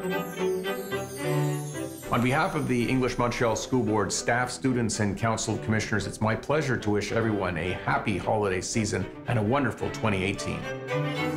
On behalf of the English Montreal School Board staff, students, and Council of Commissioners, it's my pleasure to wish everyone a happy holiday season and a wonderful 2018.